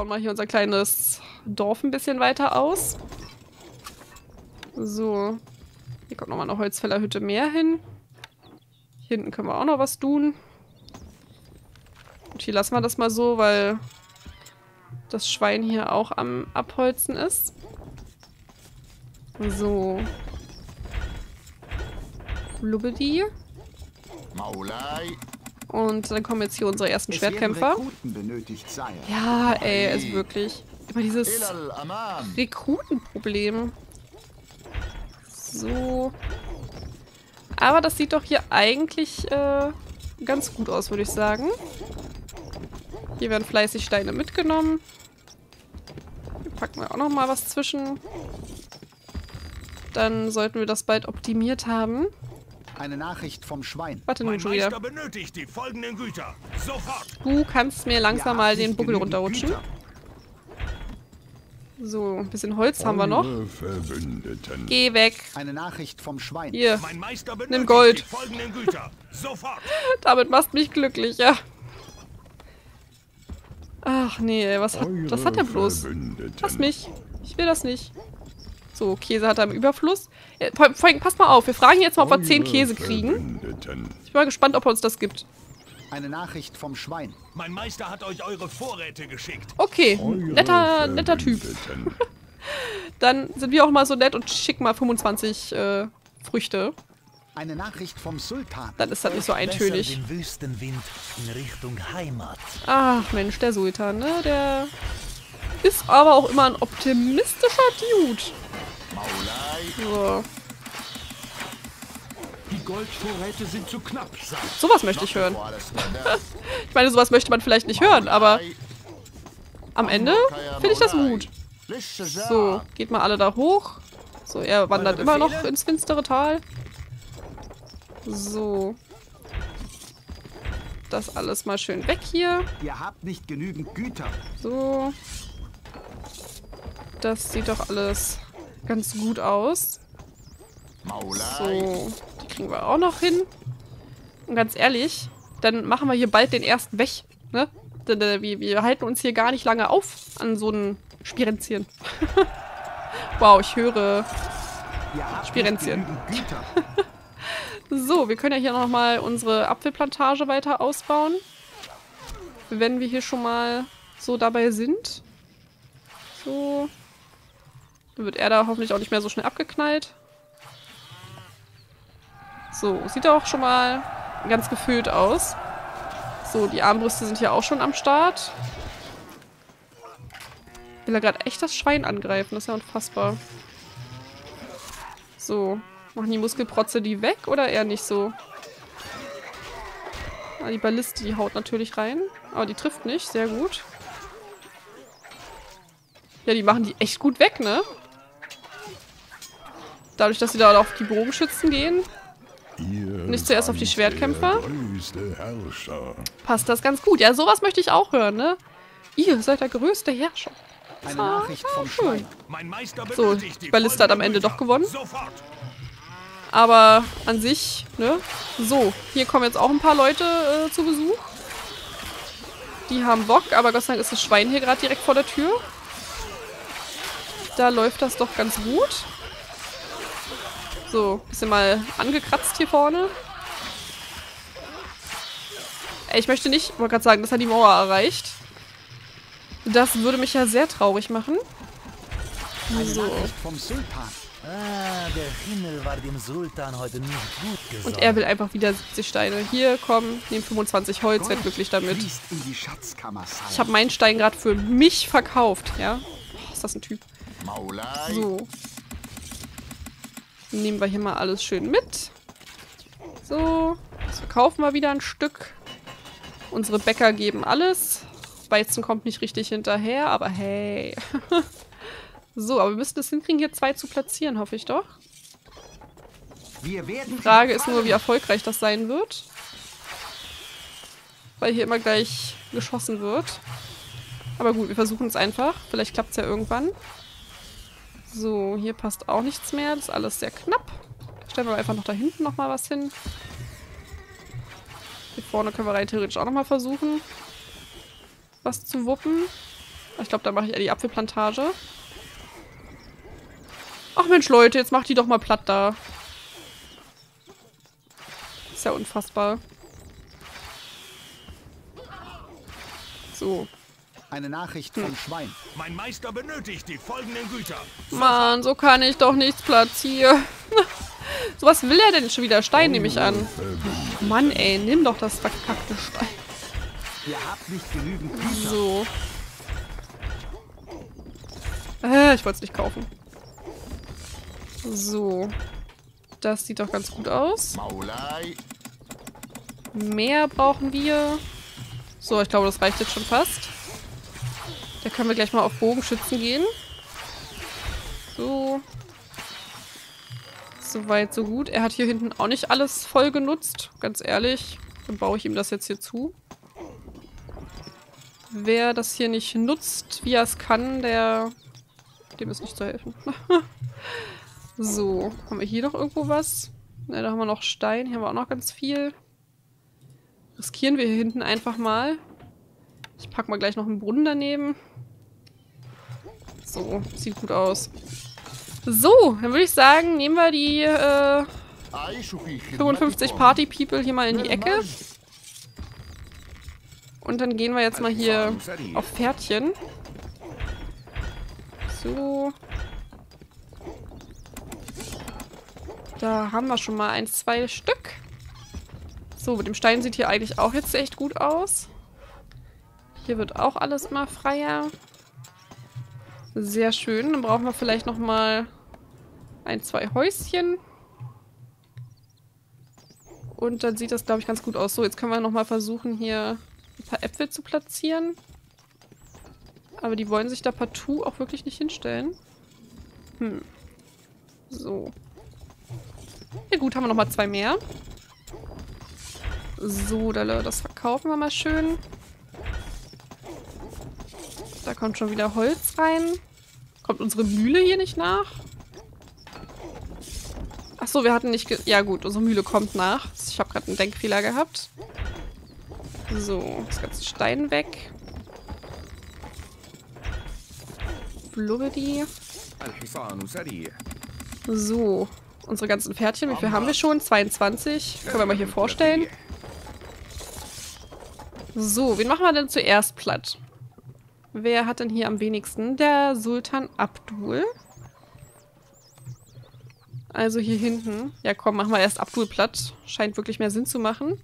bauen mal hier unser kleines Dorf ein bisschen weiter aus. So. Hier kommt nochmal eine Holzfällerhütte mehr hin. Hier hinten können wir auch noch was tun. Und hier lassen wir das mal so, weil das Schwein hier auch am Abholzen ist. So. Lubbedi. Und dann kommen jetzt hier unsere ersten Schwertkämpfer. Ja, ey, ist wirklich. Immer dieses Rekrutenproblem. So. Aber das sieht doch hier eigentlich ganz gut aus, würde ich sagen. Hier werden fleißig Steine mitgenommen. Hier packen wir auch noch mal was zwischen. Dann sollten wir das bald optimiert haben. Eine Nachricht vom Schwein. Warte nun schon wieder. Benötigt die folgenden Güter. Sofort. Du kannst mir langsam mal den Buckel runterrutschen. So, ein bisschen Holz haben wir noch. Geh weg. Eine Nachricht vom Schwein. Hier, Mein Meister benötigt nimm Gold. die folgenden Güter. Sofort. Damit machst mich glücklicher. Ach nee, ey, was hat der bloß? Lass mich. Ich will das nicht. So, Käse hat er im Überfluss. Vor allem, passt mal auf, wir fragen jetzt mal, ob wir 10 Käse kriegen. Ich bin mal gespannt, ob er uns das gibt. Eine Nachricht vom Schwein. Mein Meister hat euch eure Vorräte geschickt. Okay, netter Typ. Dann sind wir auch mal so nett und schicken mal 25 Früchte. Eine Nachricht vom Sultan. Dann ist das nicht so eintönig. Den Wüstenwind in Richtung Heimat. Ach Mensch, der Sultan, ne? Der ist aber auch immer ein optimistischer Dude. So. Die Goldvorräte sind zu knapp. Sowas möchte ich hören. Ich meine, sowas möchte man vielleicht nicht hören, aber am Ende finde ich das gut. So, geht mal alle da hoch. So, er wandert immer noch ins finstere Tal. So. Das alles mal schön weg hier. Ihr habt nicht genügend Güter. So. Das sieht doch alles ganz gut aus. So, die kriegen wir auch noch hin. Und ganz ehrlich, dann machen wir hier bald den ersten weg, ne? Denn wir halten uns hier gar nicht lange auf an so einem Spirenzchen. Wow, ich höre Spirenzchen. So, wir können ja hier nochmal unsere Apfelplantage weiter ausbauen. Wenn wir hier schon mal so dabei sind. So. Dann wird er da hoffentlich auch nicht mehr so schnell abgeknallt. So, sieht auch schon mal ganz gefüllt aus. So, die Armbrüste sind hier auch schon am Start. Will er gerade echt das Schwein angreifen? Das ist ja unfassbar. So, machen die Muskelprotze die weg oder eher nicht so? Ah, die Balliste, die haut natürlich rein. Aber die trifft nicht, sehr gut. Ja, die machen die echt gut weg, ne? Dadurch, dass sie da auf die Bogenschützen gehen. Nicht zuerst auf die Schwertkämpfer. Passt das ganz gut. Ja, sowas möchte ich auch hören, ne? Ihr seid der größte Herrscher. Eine Nachricht vom Schwein. So, die Balliste hat am Ende doch gewonnen. Aber an sich, ne? So, hier kommen jetzt auch ein paar Leute zu Besuch. Die haben Bock, aber Gott sei Dank ist das Schwein hier gerade direkt vor der Tür. Da läuft das doch ganz gut. So, bisschen mal angekratzt hier vorne. Ey, ich möchte nicht, wollte gerade sagen, dass er die Mauer erreicht. Das würde mich ja sehr traurig machen. So. Vom Sultan. Ah, der Himmel war dem Sultan heute nicht gut gesonnen. Und er will einfach wieder 70 Steine. Hier, komm, nehm 25 Holz, werd glücklich damit. In die Schatzkammer, Ich habe meinen Stein gerade für mich verkauft, ja. Oh, ist das ein Typ. So. Nehmen wir hier mal alles schön mit. So. Jetzt verkaufen wir wieder ein Stück. Unsere Bäcker geben alles. Weizen kommt nicht richtig hinterher, aber hey. So, aber wir müssen es hinkriegen, hier 2 zu platzieren, hoffe ich doch. Die Frage ist nur, wie erfolgreich das sein wird. Weil hier immer gleich geschossen wird. Aber gut, wir versuchen es einfach. Vielleicht klappt es ja irgendwann. So, hier passt auch nichts mehr. Das ist alles sehr knapp. Stellen wir einfach noch da hinten nochmal was hin. Hier vorne können wir rein theoretisch auch nochmal versuchen, was zu wuppen. Ich glaube, da mache ich eher die Apfelplantage. Ach Mensch, Leute, jetzt macht die doch mal platt da. Ist ja unfassbar. So. Eine Nachricht vom Schwein. Mein Meister benötigt die folgenden Güter. Mann, so kann ich doch nichts platzieren. So, was will er denn schon wieder? Stein nehme ich an. Mann, ey, nimm doch das verkackte Stein. Ihr habt nicht genügend Güter. So. Ich wollte es nicht kaufen. So. Das sieht doch ganz gut aus. Maulei. Mehr brauchen wir. So, ich glaube, das reicht jetzt schon fast. Da können wir gleich mal auf Bogenschützen gehen. So. Soweit, so gut. Er hat hier hinten auch nicht alles voll genutzt. Ganz ehrlich. Dann baue ich ihm das jetzt hier zu. Wer das hier nicht nutzt, wie er es kann, dem ist nicht zu helfen. So, haben wir hier noch irgendwo was? Ne, da haben wir noch Stein. Hier haben wir auch noch ganz viel. Riskieren wir hier hinten einfach mal. Ich packe mal gleich noch einen Brunnen daneben. So, sieht gut aus. So, dann würde ich sagen, nehmen wir die 55 Party-People hier mal in die Ecke. Und dann gehen wir jetzt mal hier auf Pferdchen. So. Da haben wir schon mal 1, 2 Stück. So, mit dem Stein sieht hier eigentlich auch jetzt echt gut aus. Hier wird auch alles mal freier. Sehr schön. Dann brauchen wir vielleicht noch mal 1, 2 Häuschen. Und dann sieht das, glaube ich, ganz gut aus. So, jetzt können wir noch mal versuchen, hier ein paar Äpfel zu platzieren. Aber die wollen sich da partout auch wirklich nicht hinstellen. So. Ja gut, haben wir noch mal 2 mehr. So, das verkaufen wir mal schön. Da kommt schon wieder Holz rein. Kommt unsere Mühle hier nicht nach? Achso, wir hatten nicht... Ja gut, unsere Mühle kommt nach. Ich habe gerade einen Denkfehler gehabt. So, das ganze Stein weg. Blubbedi. So, unsere ganzen Pferdchen. Wie viel haben wir schon? 22. Können wir mal hier vorstellen. So, wen machen wir denn zuerst platt? Wer hat denn hier am wenigsten? Der Sultan Abdul. Also hier hinten. Ja komm, machen wir erst Abdul platt. Scheint wirklich mehr Sinn zu machen.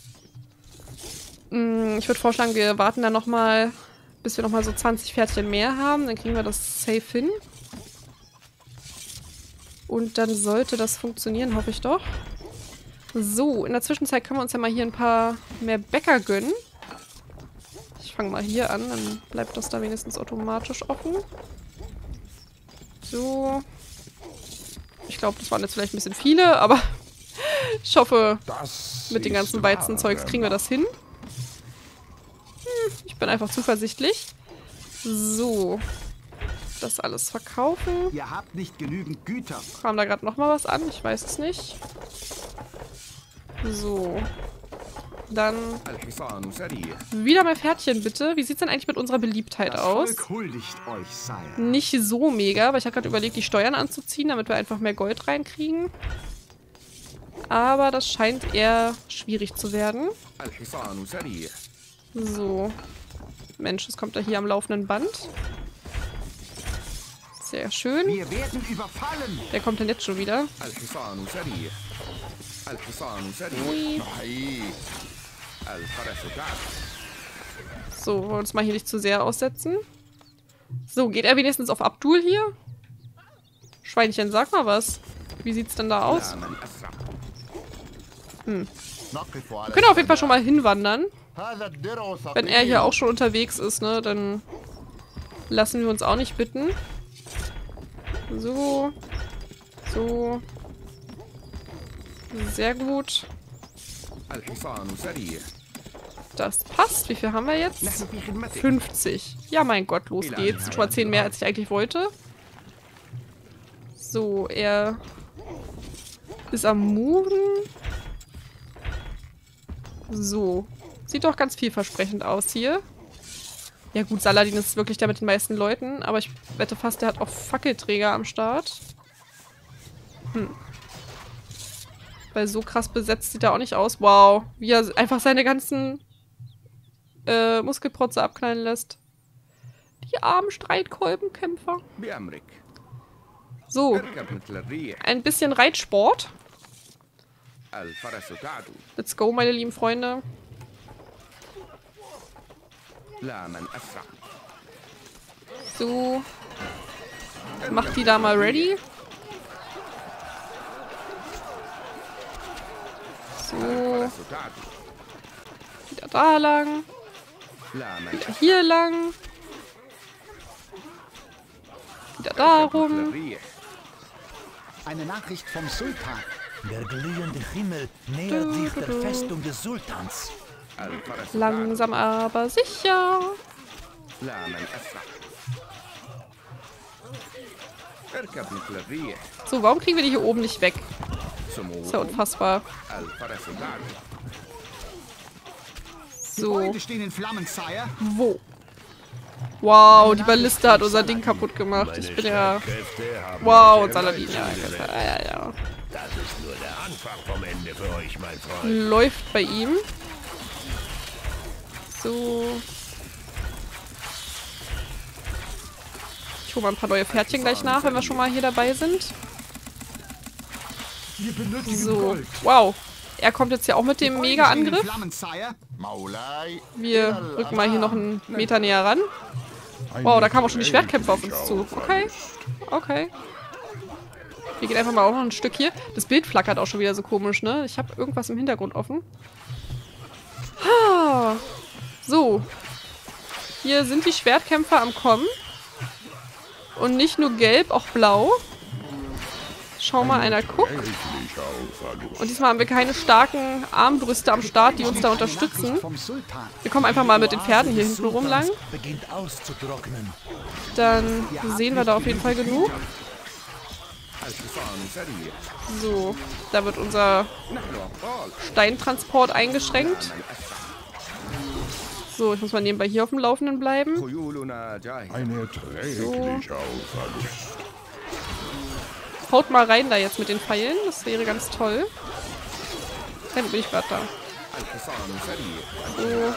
Ich würde vorschlagen, wir warten dann nochmal, bis wir nochmal so 20 Pferdchen mehr haben. Dann kriegen wir das safe hin. Und dann sollte das funktionieren, hoffe ich doch. So, in der Zwischenzeit können wir uns ja mal hier ein paar mehr Bäcker gönnen. Ich fange mal hier an, dann bleibt das da wenigstens automatisch offen. So. Ich glaube, das waren jetzt vielleicht ein bisschen viele, aber ich hoffe, mit den ganzen Weizenzeugs kriegen wir das hin. Ich bin einfach zuversichtlich. So. Das alles verkaufen. Ihr habt nicht genügend Güter. Kam da gerade noch mal was an? Ich weiß es nicht. So. Dann wieder mehr Pferdchen, bitte. Wie sieht es denn eigentlich mit unserer Beliebtheit Das aus? Volk huldigt euch, Sire. Nicht so mega, weil ich habe gerade überlegt, die Steuern anzuziehen, damit wir einfach mehr Gold reinkriegen. Aber das scheint eher schwierig zu werden. So. Mensch, das kommt da hier am laufenden Band. Sehr schön. Wir werden überfallen. Wer kommt denn jetzt schon wieder? Ui. So, wollen wir uns mal hier nicht zu sehr aussetzen. So, geht er wenigstens auf Abdul hier? Schweinchen, sag mal was. Wie sieht's denn da aus? Wir können auf jeden Fall schon mal hinwandern. Wenn er hier auch schon unterwegs ist, ne, dann lassen wir uns auch nicht bitten. So. So. Sehr gut. Das passt. Wie viel haben wir jetzt? 50. Ja, mein Gott, los geht's. Schon mal 10 mehr, als ich eigentlich wollte. So, er ist am Moven. So. Sieht doch ganz vielversprechend aus hier. Ja gut, Saladin ist wirklich der mit den meisten Leuten, aber ich wette fast, der hat auch Fackelträger am Start. Weil so krass besetzt sieht er auch nicht aus. Wow, wie er einfach seine ganzen Muskelprotze abknallen lässt. Die armen Streitkolbenkämpfer. So, ein bisschen Reitsport. Let's go, meine lieben Freunde. So. Mach die da mal ready. So. Wieder da lang. Wieder hier lang. Wieder darum. Eine Nachricht vom Sultan. Der glühende Himmel nähert sich der Festung des Sultans. Langsam aber sicher. So, warum kriegen wir die hier oben nicht weg? Ist ja unfassbar. So. Gebäude stehen in Flammen, Sire. Wo? Wow, die Balliste hat unser Ding kaputt gemacht. Ich bin ja... Wow, und Saladin. Ja. Das ist nur der Anfang vom Ende für euch, mein Freund. Läuft bei ihm. So. Ich hole mal ein paar neue Pferdchen gleich nach, wenn wir schon mal hier dabei sind. Wir benötigen So. Gold. Wow. Er kommt jetzt hier auch mit dem Gebäude stehen in Mega-Angriff. Flammen, Sire. Wir rücken mal hier noch einen Meter näher ran. Wow, da kamen auch schon die Schwertkämpfer auf uns zu. Okay. Okay. Wir gehen einfach mal auch noch ein Stück hier. Das Bild flackert auch schon wieder so komisch, ne? Ich habe irgendwas im Hintergrund offen. Ha. So. Hier sind die Schwertkämpfer am Kommen. Und nicht nur gelb, auch blau. Schau mal, einer guckt. Und diesmal haben wir keine starken Armbrüste am Start, die uns da unterstützen. Vom Sultan. Wir kommen einfach mal mit den Pferden hier hinten rum lang. Beginnt auszutrocknen. Dann sehen wir da auf jeden Fall genug. So, da wird unser Steintransport eingeschränkt. So, ich muss mal nebenbei hier auf dem Laufenden bleiben. So. Haut mal rein da jetzt mit den Pfeilen, das wäre ganz toll. Dann bin ich gerade da. So.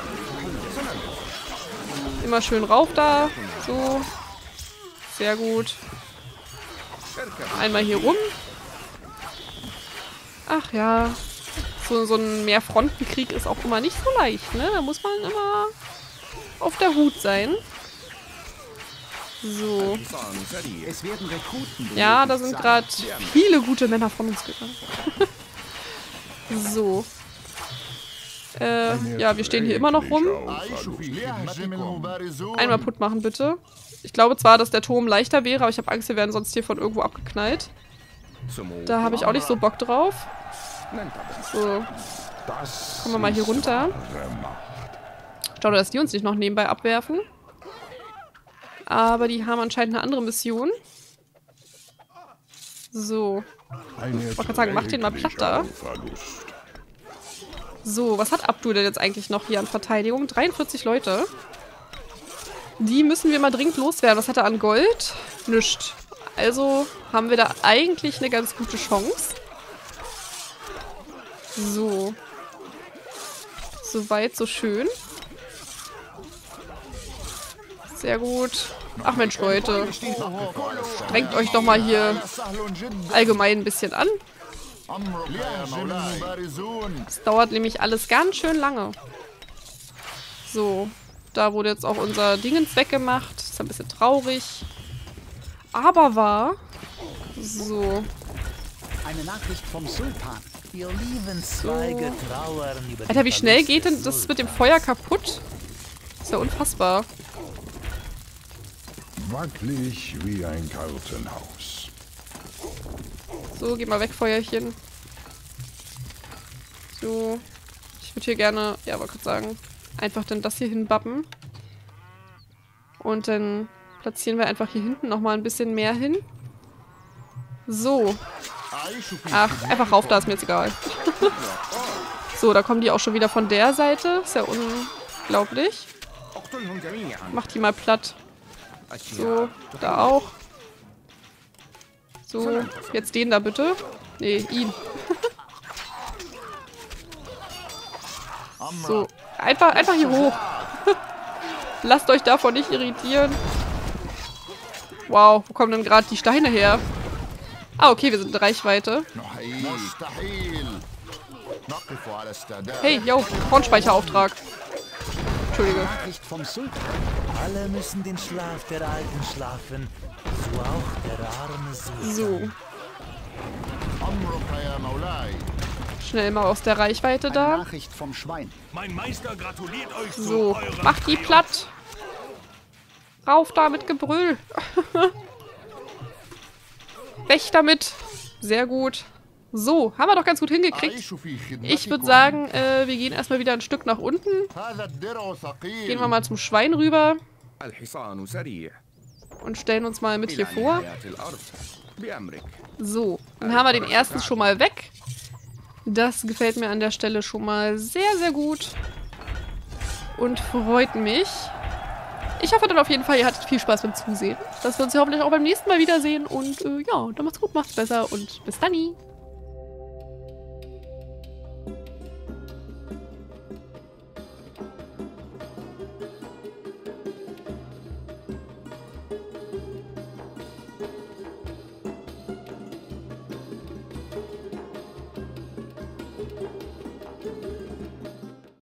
Immer schön rauf da. So. Sehr gut. Einmal hier rum. Ach ja. So ein Mehrfrontenkrieg ist auch immer nicht so leicht, ne? Da muss man immer auf der Hut sein. So. Es werden Rekruten. Ja, da sind gerade viele gute Männer von uns gegangen. So. Ja, wir stehen hier immer noch rum. Einmal Put machen, bitte. Ich glaube zwar, dass der Turm leichter wäre, aber ich habe Angst, wir werden sonst hier von irgendwo abgeknallt. Da habe ich auch nicht so Bock drauf. So. Kommen wir mal hier runter. Schade, dass die uns nicht noch nebenbei abwerfen. Aber die haben anscheinend eine andere Mission. So. Ich wollte gerade sagen, mach den mal platt da. So, was hat Abdul denn jetzt eigentlich noch hier an Verteidigung? 43 Leute. Die müssen wir mal dringend loswerden. Was hat er an Gold? Nischt. Also haben wir da eigentlich eine ganz gute Chance. So. Soweit, so schön. Sehr gut. Ach Mensch, Leute. Strengt euch doch mal hier allgemein ein bisschen an. Das dauert nämlich alles ganz schön lange. So. Da wurde jetzt auch unser Dingens weggemacht. Ist ein bisschen traurig. Aber wahr. So. Eine Nachricht vom Sultan. Die Olivenzweige trauern über Alter, wie die schnell Verluste geht denn des das mit dem Sultans. Feuer kaputt? Ist ja unfassbar. Wackelig wie ein Kartenhaus. So, geh mal weg, Feuerchen. So. Ich würde hier gerne, ja, wollte gerade sagen, einfach dann das hier hinbappen. Und dann platzieren wir einfach hier hinten nochmal ein bisschen mehr hin. So. Ach, einfach rauf, da ist mir jetzt egal. So, da kommen die auch schon wieder von der Seite. Ist ja unglaublich. Mach die mal platt. So, da auch. So, jetzt den da bitte. Nee, ihn. So, einfach hier hoch. Lasst euch davon nicht irritieren. Wow, wo kommen denn gerade die Steine her? Ah, okay, wir sind in Reichweite. Hey, yo, Kornspeicherauftrag. Entschuldige. Nachricht vom Sultan. Alle müssen den Schlaf der Alten schlafen. So auch der arme Sultan. So. Schnell mal aus der Reichweite Eine da. Nachricht vom Schwein. Mein Meister gratuliert euch zu So, eurem macht die platt. Rauf da mit Gebrüll. Weg damit. Sehr gut. So, haben wir doch ganz gut hingekriegt. Ich würde sagen, wir gehen erstmal wieder ein Stück nach unten. Gehen wir mal zum Schwein rüber und stellen uns mal mit hier vor. So, dann haben wir den ersten schon mal weg. Das gefällt mir an der Stelle schon mal sehr, sehr gut. Und freut mich. Ich hoffe dann auf jeden Fall, ihr hattet viel Spaß beim Zusehen. Dass wir uns ja hoffentlich auch beim nächsten Mal wiedersehen. Und ja, dann macht's gut, macht's besser und bis dann.